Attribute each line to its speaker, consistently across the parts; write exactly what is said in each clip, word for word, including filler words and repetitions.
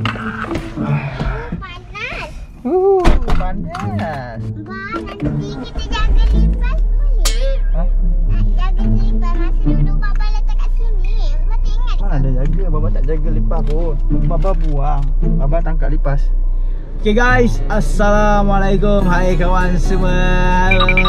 Speaker 1: Panas.
Speaker 2: Uh, panas.
Speaker 1: Abang, nanti kita jaga lipas boleh?
Speaker 2: Ha?
Speaker 1: Nak jaga lipas masa duduk Baba letak kat sini. Baba tak ingat.
Speaker 2: Mana ada jaga, Baba tak jaga lipas pun. Baba buang, Baba tangkap lipas. Okay guys, Assalamualaikum. Hai kawan semua.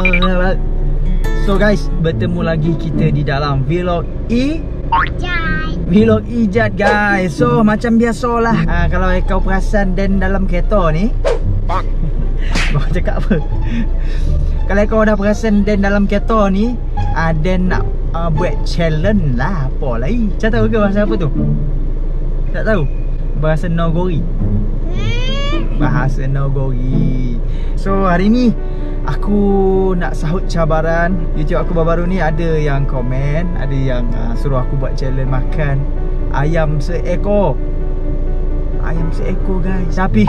Speaker 2: So guys, bertemu lagi kita di dalam vlog I
Speaker 1: Jai.
Speaker 2: Vlog Ijat guys. So macam biasalah, ha, kalau kau perasan Dan dalam kereta ni Bang cakap apa? Kalau kau dah perasan Dan dalam kereta ni, ha, Dan nak uh, buat challenge lah. Apa lagi? Macam tahu ke bahasa apa tu? Tak tahu? Bahasa Nogori. Bahasa Nogori. So hari ni aku nak sahut cabaran. YouTube aku baru-baru ni ada yang komen, ada yang uh, suruh aku buat challenge makan ayam seekor. Ayam seekor guys. Tapi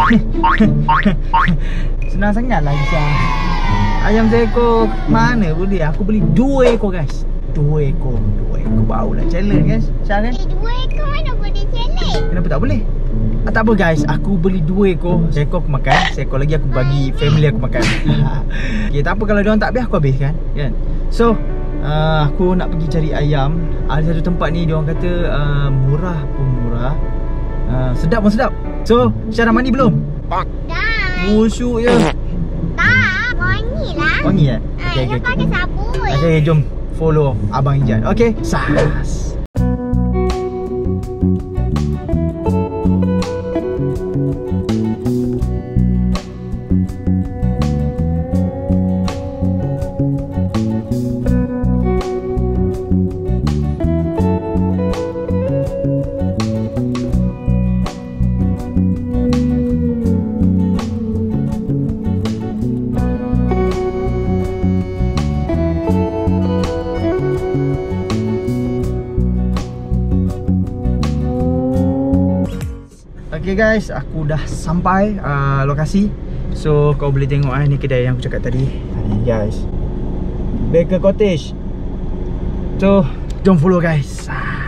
Speaker 2: senang sangat lah bisa. Ayam seekor mana boleh? Aku beli dua ekor guys. Dua ekor. Dua ekor barulah challenge guys. Macam kan?
Speaker 1: Eh, dua ekor mana boleh challenge?
Speaker 2: Kenapa tak boleh? Ah, tak apa guys, aku beli dua ekor. Seekor aku makan, seekor lagi aku bagi family aku makan. Okay, tak apa kalau diorang tak habis aku habiskan, kan? So, uh, aku nak pergi cari ayam. Ada satu tempat ni diorang kata uh, murah pun murah, uh, sedap pun sedap. So, Syah dah mandi belum?
Speaker 1: Dah.
Speaker 2: Busuk je.
Speaker 1: Tak, wangi lah.
Speaker 2: Wangi eh?
Speaker 1: Ah,
Speaker 2: Okay,
Speaker 1: yang
Speaker 2: okay,
Speaker 1: pakai
Speaker 2: okay.
Speaker 1: sabun.
Speaker 2: Okay, jom follow Abang Ijat. Okay, sas. Okay guys, aku dah sampai uh, lokasi. So kau boleh tengok eh, ni kedai yang aku cakap tadi. Ni guys, Baker Cottage. So jom follow guys.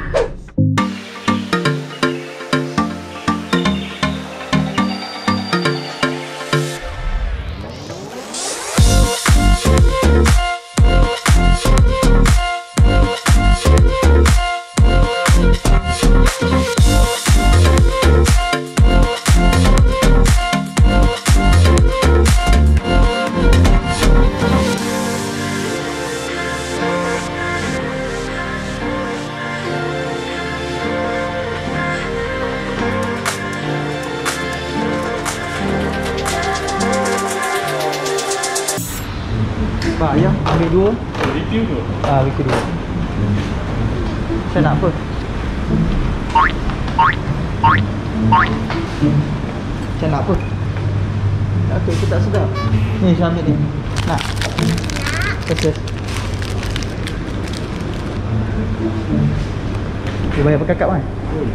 Speaker 2: Pak ayam ambil dua.
Speaker 3: Review tu?
Speaker 2: Ah, review dua. Saya nak apa? Saya nak apa? Nak apa? Aku tak sedap. Ni saya ambil ni. Nak? Pedas. Dia bayar berkakak kan?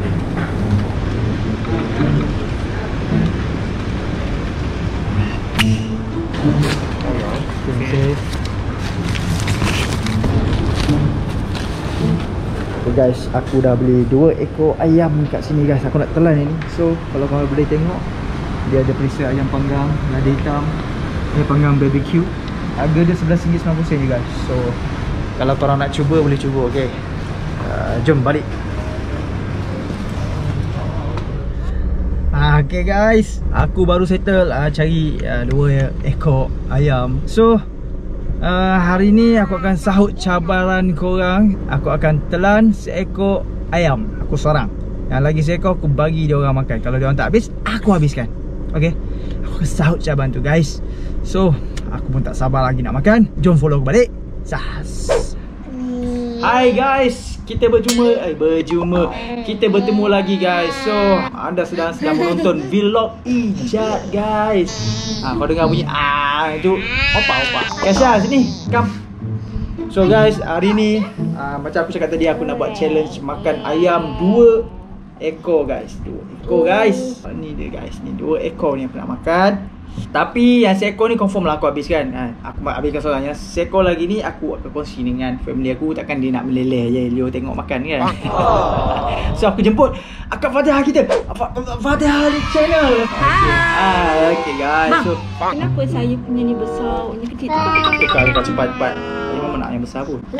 Speaker 2: Okay. Okay guys, aku dah beli dua ekor ayam kat sini guys. Aku nak telan ini. So kalau korang boleh tengok, dia ada perisa ayam panggang, lada hitam, ayam panggang B B Q. Harga dia sebelas ringgit sembilan puluh sen je guys. So kalau korang nak cuba, boleh cuba. Okay, uh, jom balik. Okay guys, aku baru settle uh, cari uh, dua ekor ayam. So uh, hari ni aku akan sahut cabaran korang. Aku akan telan seekor ayam. Aku seorang. Yang lagi seekor aku bagi dia orang makan. Kalau dia orang tak habis, aku habiskan. Okay, aku akan sahut cabaran tu guys. So aku pun tak sabar lagi nak makan. Jom follow aku balik. Sas. Hai guys, kita berjumpa, eh berjumpa, kita bertemu lagi guys. So anda sedang sedang menonton vlog Ijat guys. Ah, kau dengar bunyi ah itu opa-opa. Kesha sini, come. So guys, hari ni uh, macam aku cakap tadi, aku nak buat challenge makan ayam dua ekor guys. Dua ekor guys. Ni dia guys. Ni dua ekor ni aku nak makan. Tapi yang seekor ni confirm lah aku habiskan. ha, Aku habiskan seorang. Yang seekor lagi ni aku akan kongsi dengan family aku. Takkan dia nak meleleh je Leo tengok makan kan. So aku jemput Akak Fatihah kita. Fatihah di channel.
Speaker 3: Hai.
Speaker 2: Okay guys.
Speaker 3: Bang,
Speaker 2: So
Speaker 3: kenapa saya punya ni besar, ni kecil?
Speaker 2: tukar tukar cepat-cepat. Ini memang nak yang besar pun.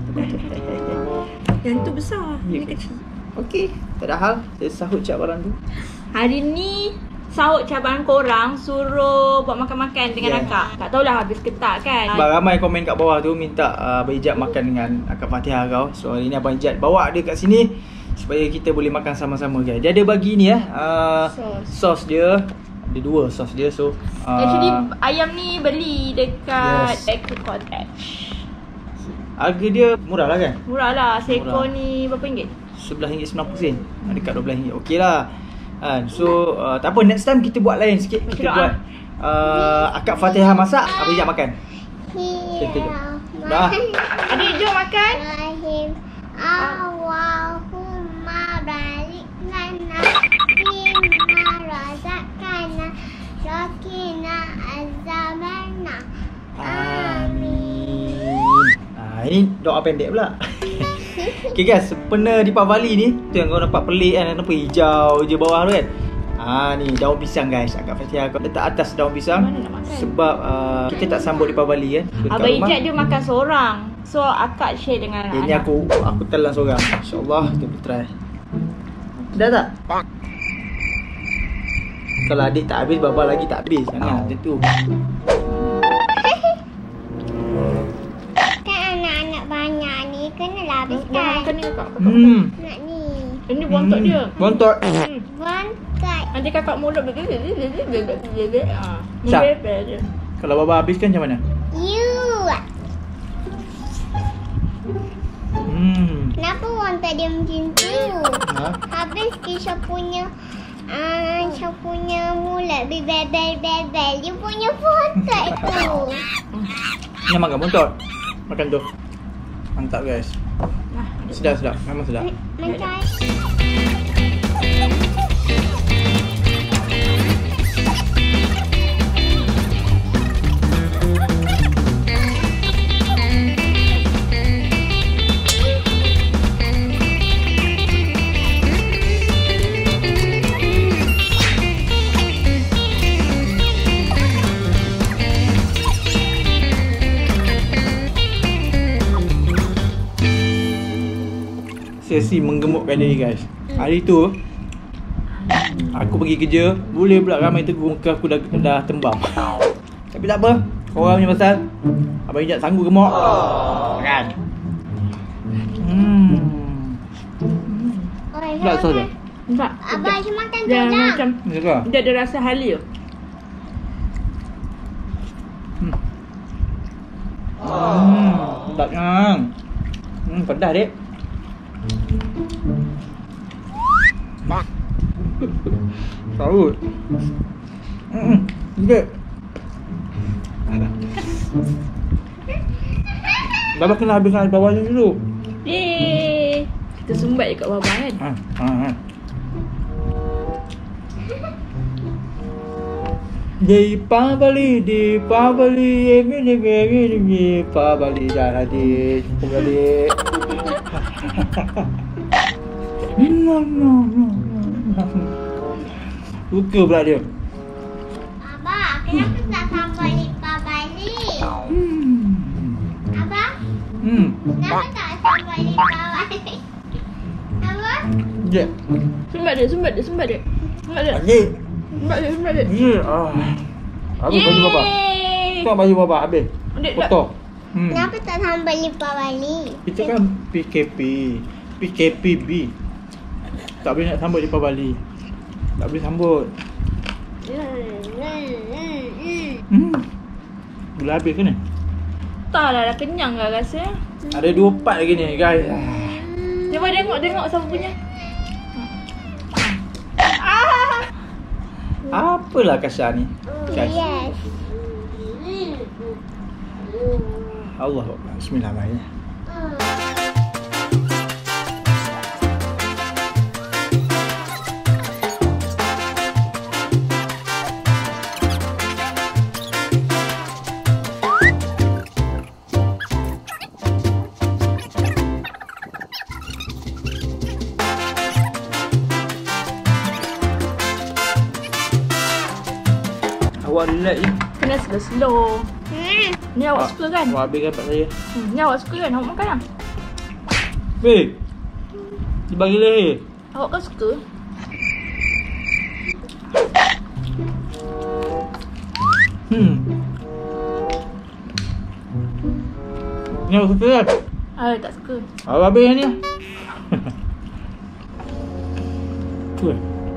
Speaker 3: Yang tu besar,
Speaker 2: Ya
Speaker 3: ni
Speaker 2: ke?
Speaker 3: kecil.
Speaker 2: Okey, tak ada hal. Saya sahut cabaran tu.
Speaker 3: Hari ni sahut cabaran korang suruh buat makan-makan dengan
Speaker 2: Yeah.
Speaker 3: akak. Tak tahulah habis ke tak kan.
Speaker 2: Abang ramai komen kat bawah tu minta uh, Abang Ijat makan dengan Akak Fatihah kau. So hari ni Abang Ijat bawa dia kat sini supaya kita boleh makan sama-sama guys. Dia ada bagi ni eh uh,
Speaker 3: Sos.
Speaker 2: sos dia. Ada dua sos dia. So uh,
Speaker 3: Actually ayam ni beli dekat
Speaker 2: Yes.
Speaker 3: Eco Cottage.
Speaker 2: harga dia murah lah kan?
Speaker 3: Murah lah. Seekor
Speaker 2: Murah.
Speaker 3: ni berapa ringgit?
Speaker 2: sebelas ringgit sembilan puluh sen. Dekat dua belas ringgit. Okey lah. Kan? So uh, tak apa, next time kita buat lain sikit. Kita
Speaker 3: Macam
Speaker 2: buat uh, Akak Fatihah masak, Abang Ijat makan. Kita jom. Dah.
Speaker 3: Adik jom makan.
Speaker 1: Rahim Allahumma barik lana mimma razaqtana Rakina azabarna. Amin.
Speaker 2: Ah, ini doa pendek pula. Okay guys, pena Deepavali ni tu yang kau nampak pelik kan, kenapa hijau je bawah tu kan. Ah ni daun pisang guys. Akak Fatihah kau letak atas daun pisang.
Speaker 3: Mana nak makan?
Speaker 2: Sebab uh, kita tak sambut Deepavali kan. Dekat
Speaker 3: Abang
Speaker 2: rumah.
Speaker 3: Ijat dia makan seorang. So akak share dengan
Speaker 2: Okay, ni
Speaker 3: anak.
Speaker 2: aku aku telan seorang. InsyaAllah kita boleh try. Dah tak? Kalau adik tak habis, baba lagi tak habis. Jangan macam tu.
Speaker 1: Kan anak-anak banyak ni kenalah
Speaker 3: Dah
Speaker 1: habiskan.
Speaker 3: makan ni kakak. kakak.
Speaker 2: Hmm.
Speaker 1: Nak ni.
Speaker 3: Ini bontot dia.
Speaker 2: Bontot.
Speaker 3: Hmm.
Speaker 1: Bontot.
Speaker 3: Nanti kakak mulut ah.
Speaker 2: Syah.
Speaker 3: Membebel dia.
Speaker 2: Kalau baba habiskan macam mana?
Speaker 1: You.
Speaker 2: Hmm.
Speaker 1: Kenapa bontot dia macam tu?
Speaker 2: Ha?
Speaker 1: Habis Kisha punya uh, Kisha punya mulut bebel-bebel. Dia punya bontot tu.
Speaker 2: Nak makan bontot. Makan tu. Mantap guys.
Speaker 3: Nah,
Speaker 2: Sedap sedap. Memang sedap.
Speaker 1: Macam
Speaker 2: Sesi menggemukkan diri guys. Hari tu aku pergi kerja, boleh pula ramai tegur muka aku dah, dah tembam. Tapi tak apa, korang punya pasal Abang Ijat sanggup gemuk. Makan. Hmm.
Speaker 1: Oi,
Speaker 2: Tak sos dah.
Speaker 3: tak.
Speaker 1: Abang cuma makan tu
Speaker 3: Dia
Speaker 1: dah.
Speaker 3: macam
Speaker 2: Ni suka.
Speaker 3: dia ada rasa halia.
Speaker 2: Hmm. Hmm. Sedapnya. Hmm, pedas dek. Saut. Hmm. Dek. Baba kena habiskan air bawah ni dulu.
Speaker 3: Yeay. Kita sumbat je kat bawah kan.
Speaker 2: Ha, ha, ha. Deepavali, Deepavali, Emily, Emily, Deepavali dah hadir. Kembali. No, no, no, no. Suka pula dia.
Speaker 1: Abang, kenapa tak sampai lipat balik?
Speaker 2: Hmm.
Speaker 1: Abang,
Speaker 2: Hmm.
Speaker 1: kenapa tak sampai lipat balik? Abang?
Speaker 2: Jep.
Speaker 3: Sumbat dia, sumbat dia, sumbat dia. Sumbat dia.
Speaker 2: Hadir.
Speaker 3: Sumbat dia, sumbat dia.
Speaker 2: Ya. Ah. Habis baju baba.
Speaker 3: Yeay.
Speaker 2: Kau baju baba habis.
Speaker 3: Adik tak.
Speaker 2: Potong. Hmm.
Speaker 1: Kenapa tak sampai lipat balik?
Speaker 2: Kita kan P K P. P K P B. Tak boleh nak sambut di Bali. Tak boleh sambut.
Speaker 1: Hmm, hmm, hmm, hmm.
Speaker 2: Hmm. Boleh habis ke ni?
Speaker 3: Tak lah, dah kenyang lah rasa.
Speaker 2: Ada dua part lagi ni guys.
Speaker 3: Cuba tengok, tengok siapa punya. Ah.
Speaker 2: Apalah kasar ni guys.
Speaker 1: Yes.
Speaker 2: Allah Bismillahirrahmanirrahim.
Speaker 1: Hmm.
Speaker 2: awak relax je.
Speaker 3: Kena slow-slow.
Speaker 1: Hmm.
Speaker 3: Ni awak suka kan?
Speaker 2: Awak habiskan pak saya.
Speaker 3: Hmm, ni awak suka kan? Awak makan lah.
Speaker 2: Weh. Dia bagi leher.
Speaker 3: Awak kan suka?
Speaker 2: Hmm. Ni awak suka kan?
Speaker 3: Ah, tak suka.
Speaker 2: Awak habis yang ni. Tu.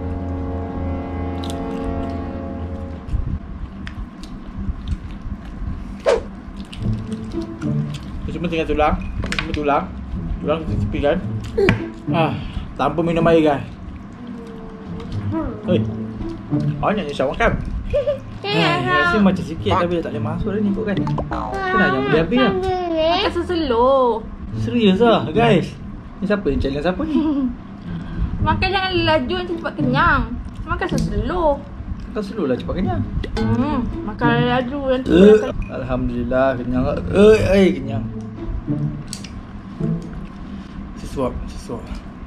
Speaker 2: Cuma tinggal tulang. Cuma tulang. Tulang kita tepikan. Ah, tanpa minum air guys. Hei. Banyaknya Syah makan. Ha, rasa macam sikit tapi dah tak boleh masuk dah ni kot kan. Kena yang boleh habis lah.
Speaker 3: Makan slow.
Speaker 2: Serius lah guys. Ni siapa yang challenge siapa ni?
Speaker 3: Makan jangan laju nanti cepat kenyang. Makan slow.
Speaker 2: Makan slow lah cepat kenyang.
Speaker 3: Hmm, makan laju nanti
Speaker 2: Uh,
Speaker 3: makan.
Speaker 2: Alhamdulillah kenyang. Eh, eh kenyang. Sesuap, sesuap.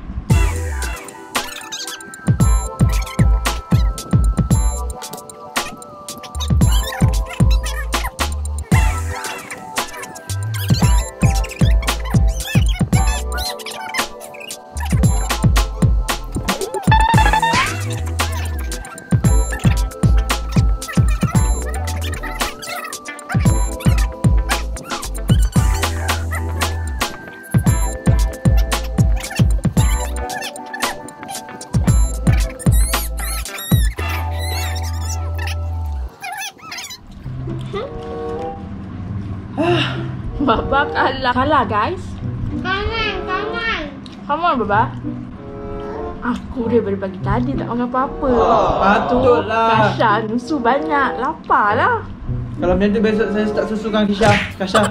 Speaker 3: Baba kalah. Kalah guys.
Speaker 1: Kanan, kanan.
Speaker 3: Come on Baba. Aku daripada pagi tadi tak makan apa-apa.
Speaker 2: Oh, patutlah.
Speaker 3: Kasha susu banyak. Lapar lah.
Speaker 2: Kalau macam tu besok saya start susukan Kisha. Kasha.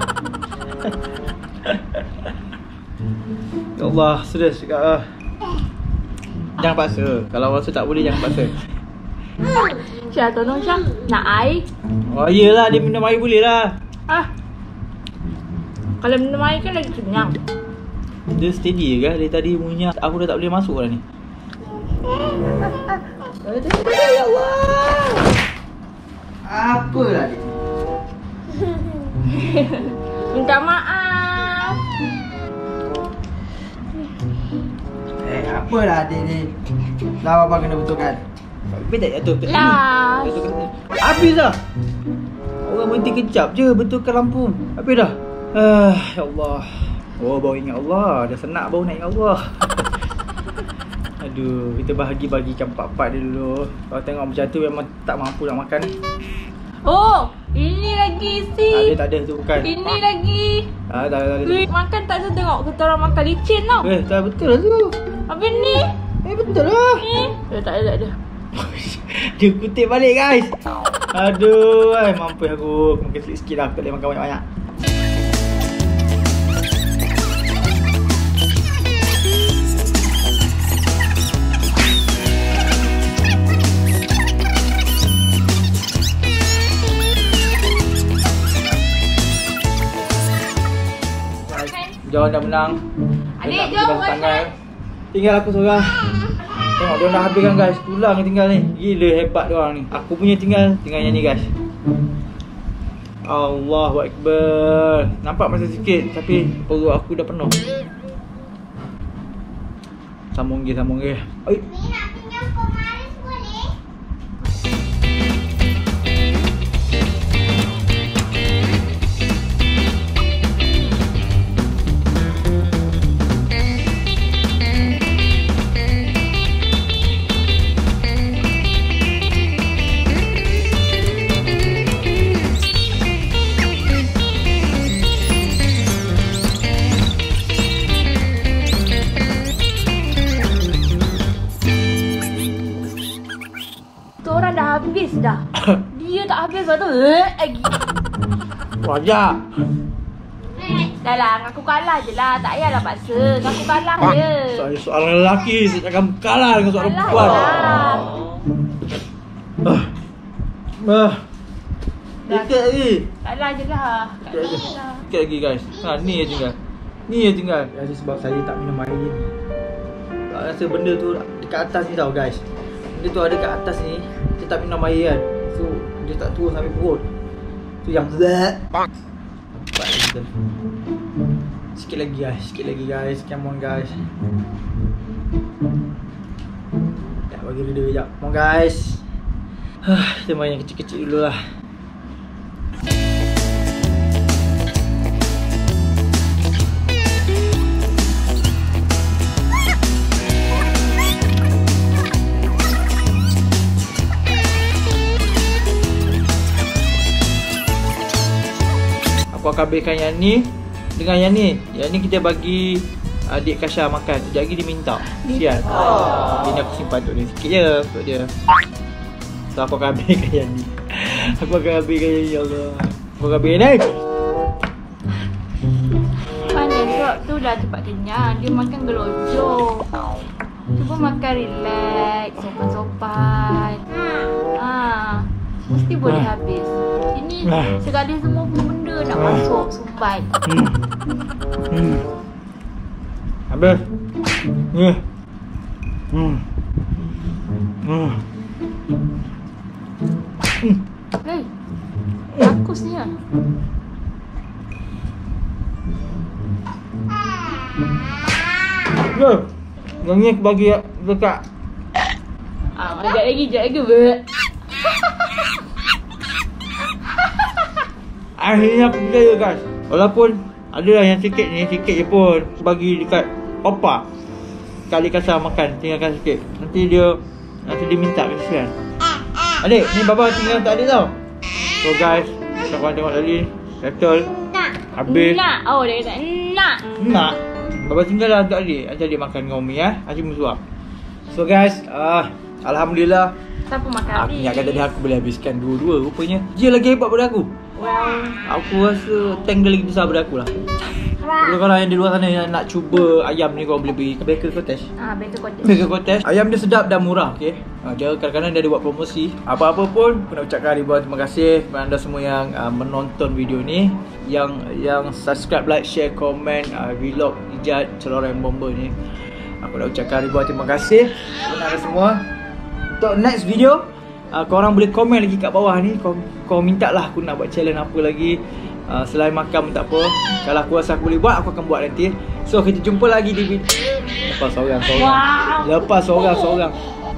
Speaker 2: Ya Allah, serius cakap lah. Jangan paksa. Kalau rasa tak boleh jangan paksa.
Speaker 3: Syah tolong Syah. Nak air?
Speaker 2: Oh iyalah dia minum air boleh lah.
Speaker 3: Ah. Kalau minum air kan lagi kenyang.
Speaker 2: Dia steady je kan dari tadi bunyinya. Aku dah tak boleh masuk dah ni. Ya Allah. Apalah ni?
Speaker 3: Minta maaf.
Speaker 2: Eh apalah adik ni? Dah abang kena betulkan. Tapi tak jatuh ke sini.
Speaker 3: Last.
Speaker 2: Jatuh ke sini. Habis dah. Orang berhenti kejap je betulkan lampu. Habis dah. Ah, ya Allah. Oh, baru ingat Allah. Dah senak baru nak ingat Allah. Aduh, kita bahagi-bagikan part-part dia dulu. Kalau tengok macam tu memang tak mampu nak makan.
Speaker 3: Oh, ini lagi
Speaker 2: Tak
Speaker 3: si.
Speaker 2: ada, tak ada tu bukan.
Speaker 3: Ini lagi.
Speaker 2: Ah, tak ada, tak ada.
Speaker 3: Weh, makan tak ada tengok kita orang makan licin tau.
Speaker 2: Eh, tak betul lah tu.
Speaker 3: Habis ni.
Speaker 2: Eh, betul lah.
Speaker 3: Ni. Eh, tak ada, tak ada.
Speaker 2: Dia kutip balik guys. Aduh, ay, mampu aku. Makan sikit-sikit lah. Aku tak boleh makan banyak-banyak. John dah menang.
Speaker 3: Adik,
Speaker 2: Dia nak
Speaker 3: jom,
Speaker 2: pergi tangan.
Speaker 3: makan.
Speaker 2: Tinggal aku seorang. Tengok dia dah habiskan guys. Tulang yang tinggal ni. Gila hebat dia orang ni. Aku punya tinggal tinggal yang ni guys. Allahu Akbar. Nampak masa sikit tapi perut aku dah penuh. Sambung lagi, sambung lagi. Oi.
Speaker 1: Ni nak pinjam pemaris boleh?
Speaker 3: Orang dah habis dah. Dia tak habis lepas tu eh, lagi.
Speaker 2: Wajak.
Speaker 3: Dah lah, aku kalah je lah. Tak payahlah paksa. Aku kalah je.
Speaker 2: Saya soalan lelaki, saya takkan kalah dengan soalan
Speaker 3: Kalah
Speaker 2: perempuan.
Speaker 3: je lah.
Speaker 2: Ah. Ah. Sikit lagi.
Speaker 3: Kalah je lah.
Speaker 2: Sikit
Speaker 3: Kalah
Speaker 2: lagi.
Speaker 3: je lah.
Speaker 2: Sikit lagi guys. Ha, ni je tinggal. Ni je tinggal. Rasa sebab saya tak minum air ni. Tak rasa benda tu dekat atas ni tau guys. Benda tu ada kat atas ni. Kita tak minum air kan. So dia tak turun sampai perut. Tu yang zat. Nampak lagi tu. Sikit lagi guys, sikit lagi guys. Come on guys. Tak bagi video sekejap. Come on guys. Kita main yang kecil-kecil dulu lah. Aku akan ambilkan yang ni dengan yang ni. Yang ni kita bagi adik Kasha makan. Sekejap lagi dia minta. Sial. Oh. Ini aku simpan untuk dia sikit je. Untuk dia. So aku akan ambilkan yang ni. Aku akan ambilkan yang ni, ya Allah. Aku akan ambil yang ni.
Speaker 3: Mana Rob tu dah cepat kenyang. Dia makan gelojok. Cuba makan relax. Sopan-sopan. Ha. Mesti boleh habis. Ini segala semua benda nak masuk sumbat.
Speaker 2: Hmm. Hmm. Habis. Hmm. Hmm. Hmm.
Speaker 3: Hei. Rakus ni lah.
Speaker 2: Ya. Yang ni aku bagi dekat.
Speaker 3: Ah, sekejap lagi, sekejap lagi. Ber.
Speaker 2: Akhirnya aku percaya guys. Walaupun adalah yang sikit ni, sikit je pun bagi dekat Opa. Kali Kasha makan, tinggalkan sikit. Nanti dia Nanti dia minta kesian. Adik, ni Baba tinggal tak adik tau. So guys, korang tengok tadi settle. Habis.
Speaker 3: Nak. Oh, dia kata nak.
Speaker 2: Nak. Baba tinggal lah untuk adik. Nanti adik makan dengan Umi eh. Asyik musuh. So guys, uh, Alhamdulillah.
Speaker 3: Siapa makan
Speaker 2: Aku
Speaker 3: habis?
Speaker 2: ingatkan tadi aku boleh habiskan dua-dua. Rupanya dia lagi hebat pada aku.
Speaker 3: Wow.
Speaker 2: Aku rasa tank dia lagi besar daripada aku lah. Kalau korang yang di luar sana yang nak cuba ayam ni, korang boleh pergi ke Baker Cottage.
Speaker 3: Ah, Baker Cottage.
Speaker 2: Baker Cottage. Ayam dia sedap dan murah, okey. Ha, dia kadang-kadang dia ada buat promosi. Apa-apa pun aku nak ucapkan ribuan terima kasih kepada anda semua yang uh, menonton video ni, yang yang subscribe, like, share, komen uh, vlog Ijat Celoreng Bomba ni. Aku nak ucapkan ribuan terima kasih kepada anda semua. Untuk next video, uh, korang boleh komen lagi kat bawah ni. Kau kau minta lah aku nak buat challenge apa lagi. Uh, selain makan pun tak apa. Kalau aku rasa aku boleh buat, aku akan buat nanti. So kita jumpa lagi di video. Lepas seorang-seorang.
Speaker 3: Wow.
Speaker 2: Lepas seorang-seorang.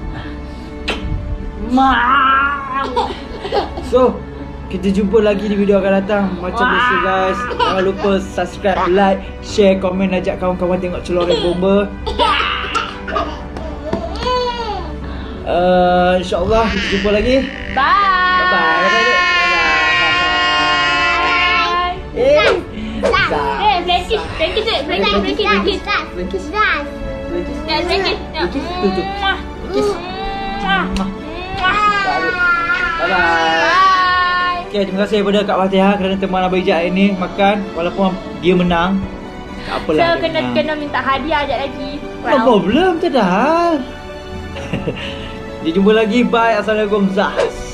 Speaker 3: Wow.
Speaker 2: So kita jumpa lagi di video akan datang. Macam biasa guys, jangan lupa subscribe, like, share, komen, ajak kawan-kawan tengok Celoreng Bomba. uh, InsyaAllah kita jumpa lagi.
Speaker 3: Bye.
Speaker 2: Bye-bye. Bye-bye. Eh,
Speaker 3: Eh, Frankis, Frankis, Frankis, Frankis, Frankis.
Speaker 2: Frankis.
Speaker 1: Das.
Speaker 3: Ya, Frankis.
Speaker 2: Frankis, tu tu.
Speaker 3: Frankis.
Speaker 2: Bye-bye.
Speaker 3: Bye.
Speaker 2: Okay, terima kasih kepada Kak Fatihah kerana teman Abang Ijat hari ni makan. Walaupun dia menang, tak apalah.
Speaker 3: So, kena kena minta hadiah sekejap lagi.
Speaker 2: No problem, tak ada hal. Kita jumpa lagi. Bye. Assalamualaikum. Zahas.